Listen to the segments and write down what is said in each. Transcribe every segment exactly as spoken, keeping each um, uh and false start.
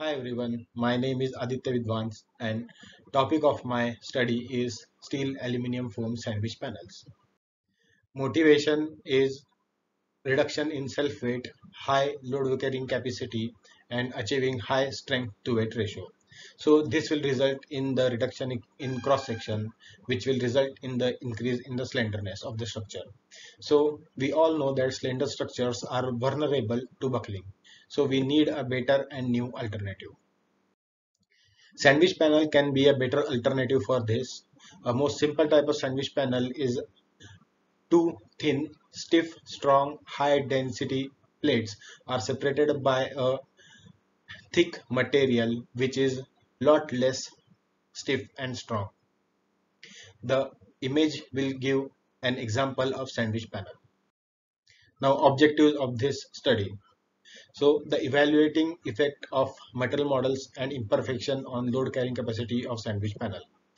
Hi everyone, my name is Aditya Vidwans and topic of my study is steel aluminum foam sandwich panels. Motivation is reduction in self weight, high load carrying capacity and achieving high strength to weight ratio. So this will result in the reduction in cross section, which will result in the increase in the slenderness of the structure. So we all know that slender structures are vulnerable to buckling. So we need a better and new alternative. Sandwich panel can be a better alternative for this. A most simple type of sandwich panel is two thin, stiff, strong, high density plates are separated by a thick material which is lot less stiff and strong. The image will give an example of sandwich panel. Now objectives of this study. So the evaluating effect of metal models and imperfection on load carrying capacity of sandwich panel.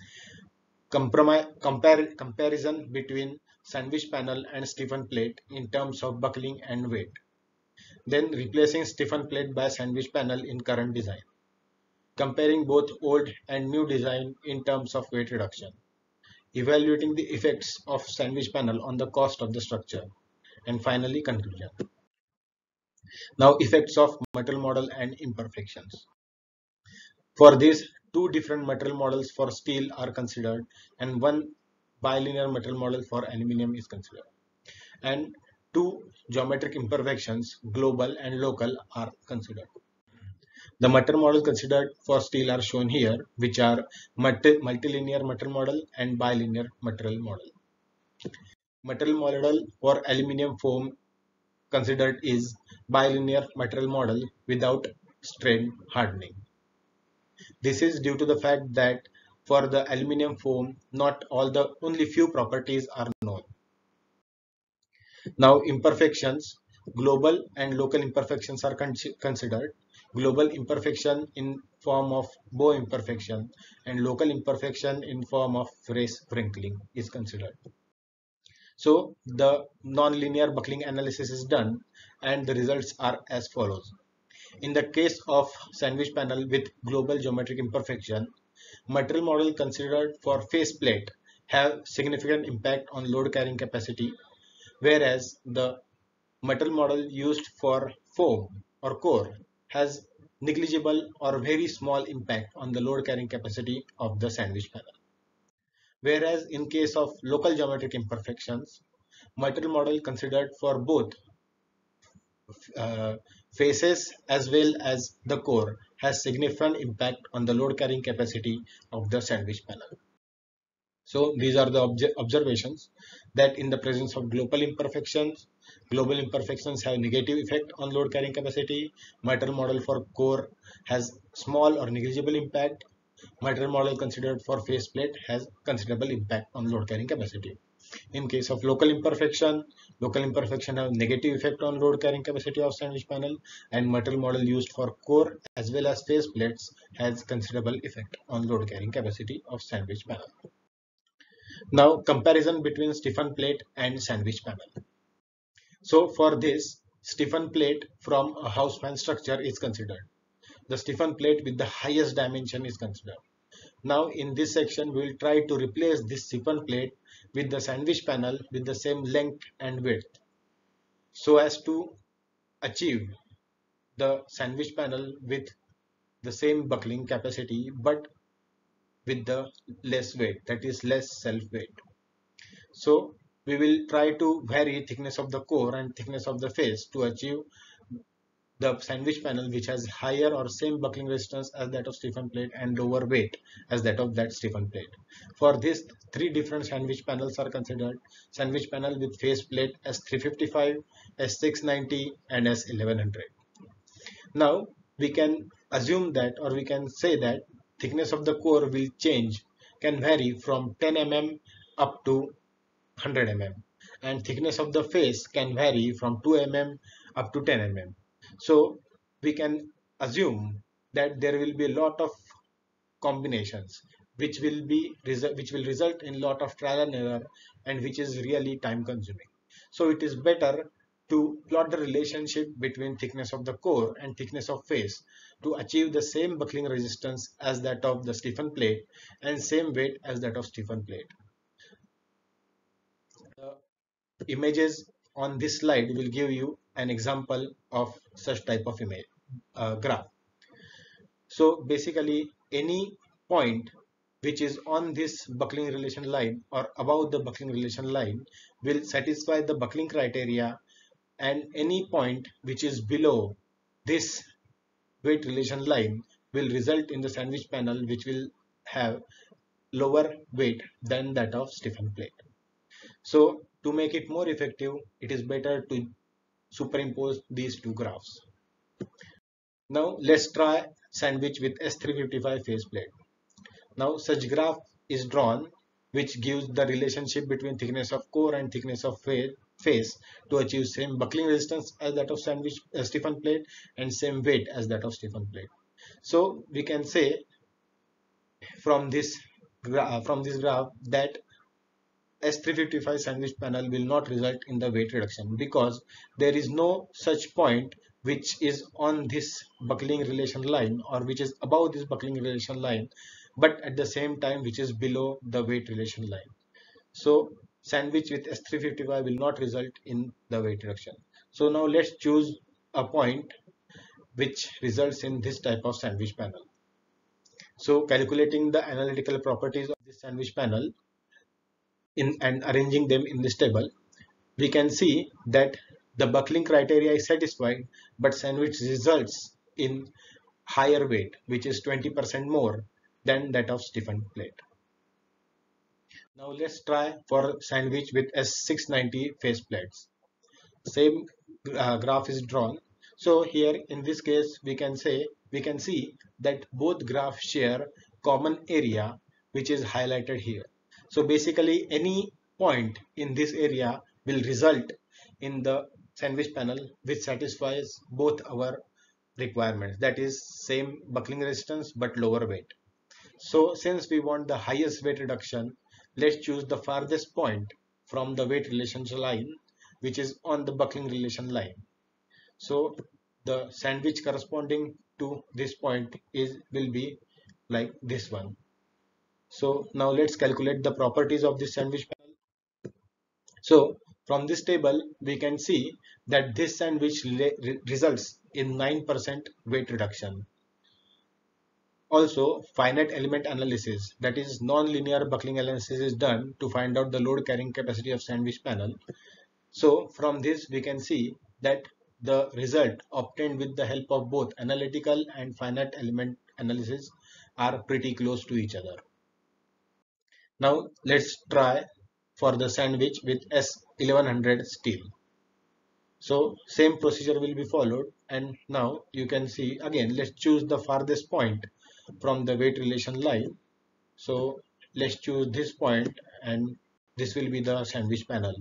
Compare, comparison between sandwich panel and stiffened plate in terms of buckling and weight. Then replacing stiffened plate by sandwich panel in current design. Comparing both old and new design in terms of weight reduction. Evaluating the effects of sandwich panel on the cost of the structure. And finally conclusion. Now effects of metal model and imperfections. For this, two different metal models for steel are considered and one bilinear metal model for aluminium is considered. And two geometric imperfections, global and local, are considered. The metal models considered for steel are shown here, which are multi multilinear metal model and bilinear metal model. Metal model for aluminium foam considered is bilinear metal model without strain hardening. This is due to the fact that for the aluminium foam, not all the only few properties are known. Now imperfections, global and local imperfections are con considered. Global imperfection in form of bow imperfection and local imperfection in form of race wrinkling is considered. So the non-linear buckling analysis is done and the results are as follows. In the case of sandwich panel with global geometric imperfection, material model considered for face plate have significant impact on load carrying capacity, whereas the metal model used for foam or core has negligible or very small impact on the load carrying capacity of the sandwich panel. Whereas in case of local geometric imperfections, metal model considered for both uh, faces as well as the core has significant impact on the load carrying capacity of the sandwich panel. So these are the obje observations that in the presence of global imperfections, global imperfections have negative effect on load carrying capacity. Metal model for core has small or negligible impact. Metal model considered for faceplate has considerable impact on load carrying capacity. In case of local imperfection, local imperfection have negative effect on load carrying capacity of sandwich panel, and metal model used for core as well as face plates has considerable effect on load carrying capacity of sandwich panel. Now comparison between stiffened plate and sandwich panel. So for this, stiffened plate from a house fan structure is considered. The stiffened plate with the highest dimension is considered. Now in this section we will try to replace this stiffened plate with the sandwich panel with the same length and width so as to achieve the sandwich panel with the same buckling capacity but with the less weight, that is less self weight. So we will try to vary thickness of the core and thickness of the face to achieve the sandwich panel which has higher or same buckling resistance as that of stiffened plate and lower weight as that of that stiffened plate. For this, three different sandwich panels are considered. Sandwich panel with face plate S three fifty-five, S six ninety and S eleven hundred. Now we can assume that, or we can say that thickness of the core will change, can vary from ten millimeters up to one hundred millimeters, and thickness of the face can vary from two millimeters up to ten millimeters. So we can assume that there will be a lot of combinations which will be which will result in lot of trial and error and which is really time consuming. So it is better to plot the relationship between thickness of the core and thickness of face to achieve the same buckling resistance as that of the stiffened plate and same weight as that of stiffened plate. The images on this slide will give you an example of such type of image uh, graph. So basically any point which is on this buckling relation line or above the buckling relation line will satisfy the buckling criteria, and any point which is below this weight relation line will result in the sandwich panel which will have lower weight than that of stiffened plate. So to make it more effective, it is better to superimpose these two graphs. Now let's try sandwich with S three fifty-five faceplate. Now such graph is drawn which gives the relationship between thickness of core and thickness of face to achieve same buckling resistance as that of sandwich uh, stiffened plate and same weight as that of stiffened plate. So we can say from this uh, from this graph that S three fifty-five sandwich panel will not result in the weight reduction because there is no such point which is on this buckling relation line or which is above this buckling relation line, but at the same time which is below the weight relation line. So sandwich with S three fifty-five will not result in the weight reduction. So now let's choose a point which results in this type of sandwich panel. So calculating the analytical properties of this sandwich panel in and arranging them in this table, we can see that the buckling criteria is satisfied, but sandwich results in higher weight, which is twenty percent more than that of stiffened plate. Now let's try for sandwich with S six ninety face plates. Same uh, graph is drawn. So here in this case we can say we can see that both graphs share common area which is highlighted here. So basically any point in this area will result in the sandwich panel which satisfies both our requirements, that is same buckling resistance but lower weight. So since we want the highest weight reduction, let's choose the farthest point from the weight relation line which is on the buckling relation line. So the sandwich corresponding to this point is will be like this one. So now let's calculate the properties of this sandwich panel. So from this table we can see that this sandwich re results in nine percent weight reduction. Also finite element analysis, that is non-linear buckling analysis, is done to find out the load carrying capacity of sandwich panel. So from this we can see that the result obtained with the help of both analytical and finite element analysis are pretty close to each other. Now let's try for the sandwich with S eleven hundred steel. So same procedure will be followed, and now you can see again let's choose the farthest point from the weight relation line. So let's choose this point and this will be the sandwich panel.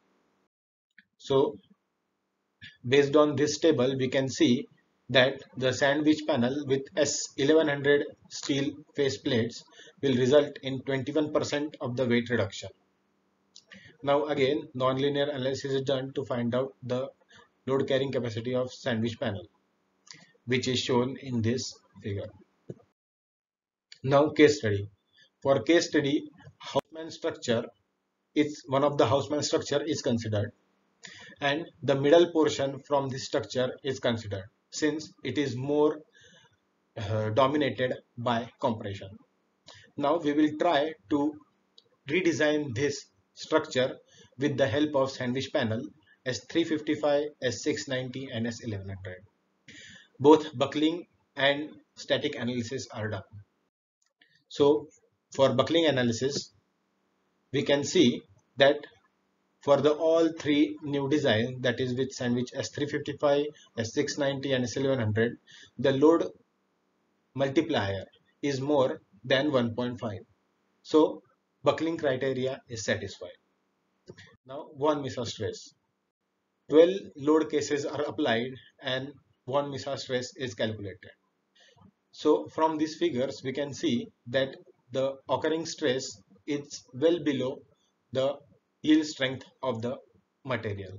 So based on this table we can see that the sandwich panel with S eleven hundred steel face plates will result in twenty-one percent of the weight reduction. Now again nonlinear analysis is done to find out the load carrying capacity of sandwich panel, which is shown in this figure. Now case study. For case study, Houseman structure, it's one of the Houseman structure is considered, and the middle portion from this structure is considered since it is more uh, dominated by compression. Now we will try to redesign this structure with the help of sandwich panel S three fifty-five, S six ninety and S eleven hundred. Both buckling and static analysis are done. So for buckling analysis, we can see that for the all three new design, that is with sandwich S three fifty-five, S six ninety and S eleven hundred, the load multiplier is more than one point five. So buckling criteria is satisfied. Now von Mises stress. twelve load cases are applied and von Mises stress is calculated. So from these figures we can see that the occurring stress is well below the yield strength of the material.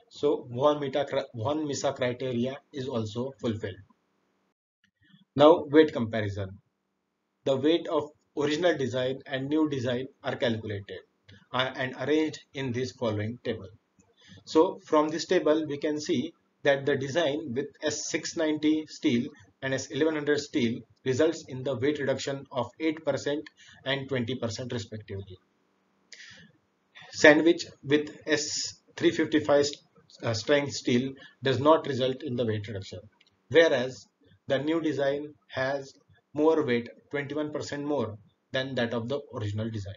So von Misa, von Misa criteria is also fulfilled. Now weight comparison. The weight of original design and new design are calculated uh, and arranged in this following table. So from this table we can see that the design with S six ninety steel and S eleven hundred steel results in the weight reduction of eight percent and twenty percent respectively. Sandwich with S three fifty-five uh, strength steel does not result in the weight reduction, whereas the new design has more weight, twenty-one percent more than that of the original design.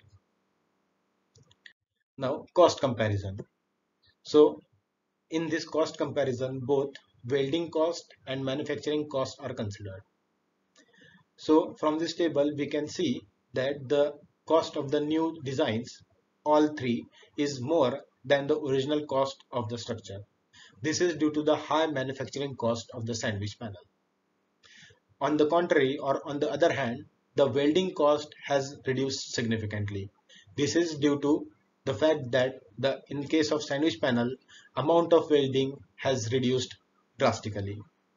Now cost comparison. So in this cost comparison, both welding cost and manufacturing cost are considered. So from this table, we can see that the cost of the new designs, all three, is more than the original cost of the structure. This is due to the high manufacturing cost of the sandwich panel. On the contrary, or on the other hand, the welding cost has reduced significantly. This is due to the fact that the in case of sandwich panel, amount of welding has reduced drastically.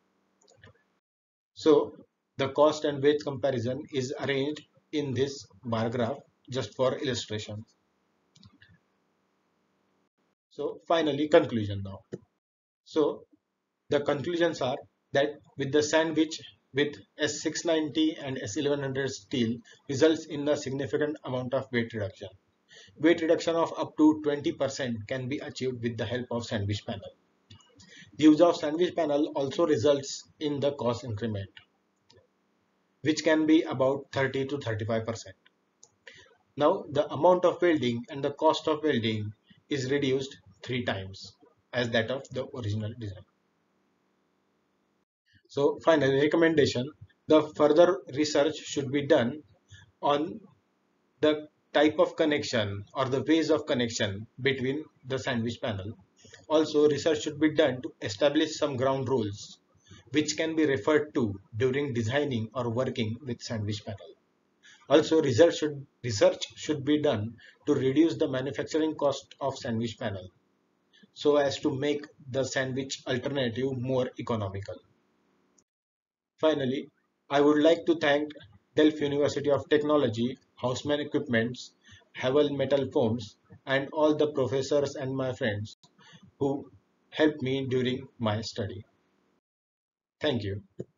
So the cost and weight comparison is arranged in this bar graph just for illustration. So finally conclusion now. So the conclusions are that with the sandwich with S six ninety and S eleven hundred steel results in a significant amount of weight reduction. Weight reduction of up to twenty percent can be achieved with the help of sandwich panel. The use of sandwich panel also results in the cost increment, which can be about thirty to thirty-five percent. Now the amount of welding and the cost of welding is reduced three times as that of the original design. So finally, recommendation, the further research should be done on the type of connection or the ways of connection between the sandwich panel. Also, research should be done to establish some ground rules which can be referred to during designing or working with sandwich panel. Also, research should, research should be done to reduce the manufacturing cost of sandwich panel so as to make the sandwich alternative more economical. Finally, I would like to thank Delft University of Technology, Houseman Equipments, Havel Metal Foams, and all the professors and my friends who helped me during my study. Thank you.